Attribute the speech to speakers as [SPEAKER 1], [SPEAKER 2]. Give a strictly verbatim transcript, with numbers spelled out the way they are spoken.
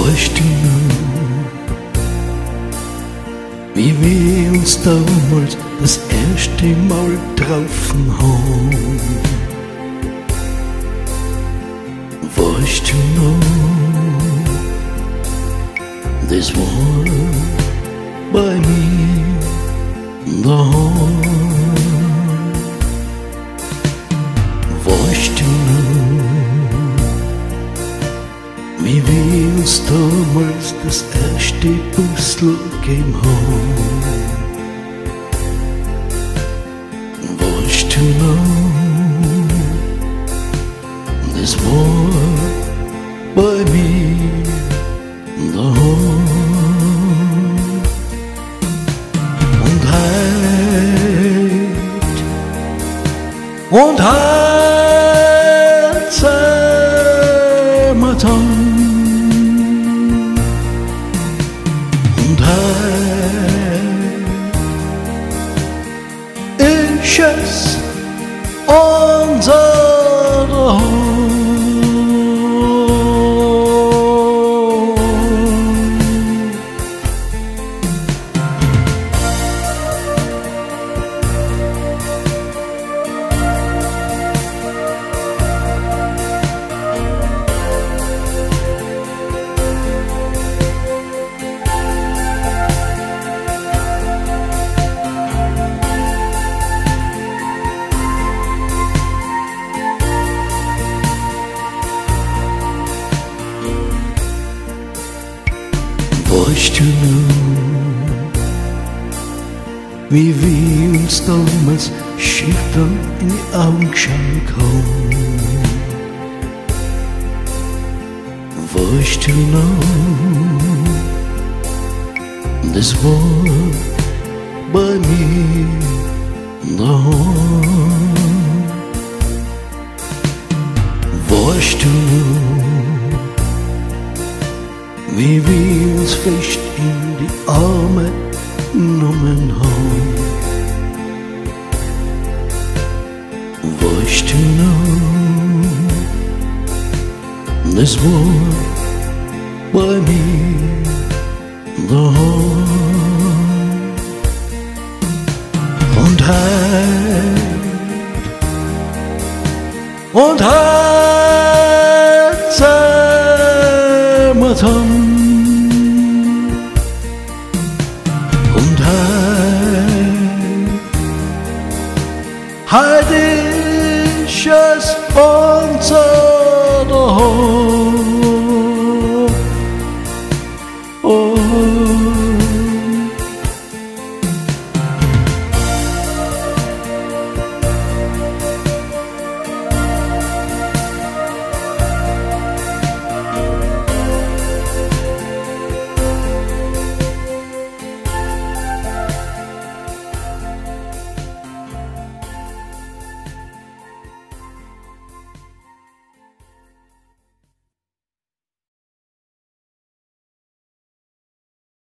[SPEAKER 1] Weißt du noch, wie wir uns damals das erste Mal getroffen haben? Weißt du noch, das war bei mir daheim. Weißt du noch, wie wir uns damals das erste Bussel gegeben haben? Weißt du noch, das war bei mir daheim. Und heut, und heut sind wir dran. Und heut ist es unser Daheim. Weißt du noch, wie wir uns damals schüchtern in die Augen geschaut haben? Weißt du noch, das war bei mir daheim. Weißt du noch, wie wir uns fest in die Arme genommen haben? Weißt du noch, das war bei mir daheim. Und heut, und heut sind wir dran.